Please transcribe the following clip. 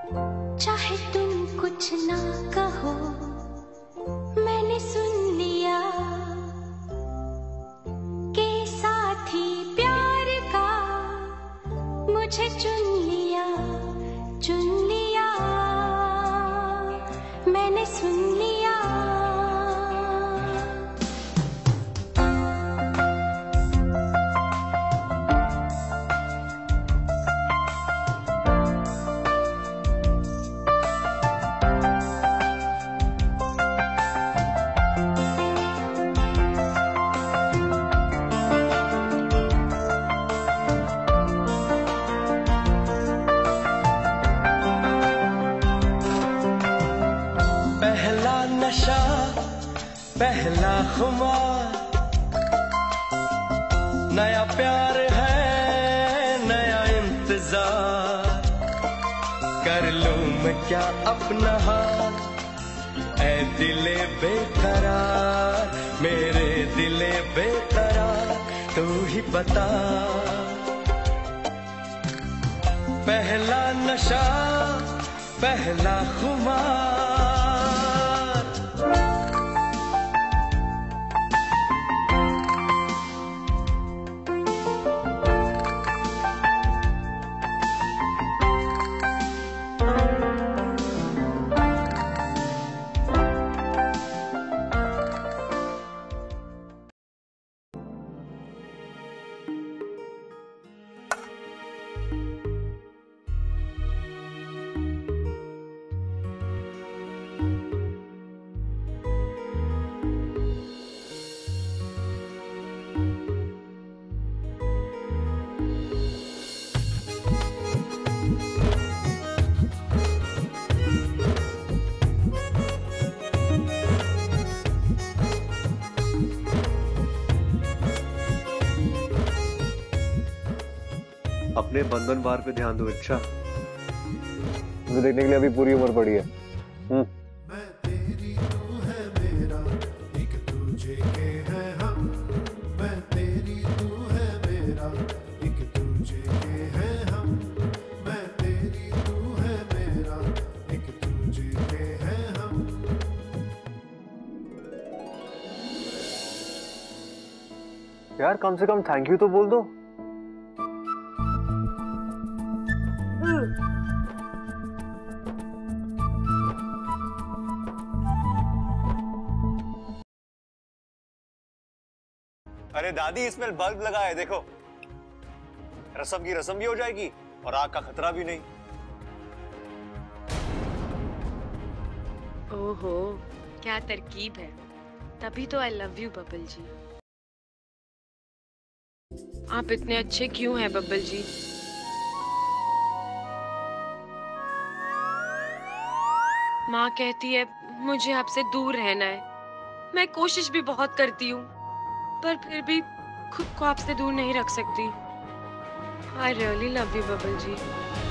चाहे तुम कुछ ना कहो, मैंने सुन लिया कि साथी प्यार का मुझे चुन लिया, मैंने सुन लिया। पहला नशा, पहला खुमार, नया प्यार है, नया इंतजार। कर लूं मैं क्या अपना हाल, ऐ दिले बेकरार, मेरे दिले बेकरार, तू ही बता। पहला नशा, पहला खुमार। अपने बंधन बार पे ध्यान दो। इच्छा मुझे देखने के लिए अभी पूरी उम्र पड़ी है। मैं तेरी तू है मेरा, एक दूजे के हैं हम। मैं तेरी तू है मेरा, एक दूजे के हैं हम। मैं तेरी तू है मेरा, एक दूजे के हैं हम। यार कम से कम थैंक यू तो बोल दो। अरे दादी, इसमें बल्ब लगा है, देखो। रस्म की रस्म भी हो जाएगी और आग का खतरा भी नहीं। ओहो, क्या तरकीब है। तभी तो I love you Babbal ji. आप इतने अच्छे क्यों हैं बब्बल जी? माँ कहती है मुझे आपसे दूर रहना है। मैं कोशिश भी बहुत करती हूँ, पर फिर भी खुद को आपसे दूर नहीं रख सकती। I really love you Babbal ji.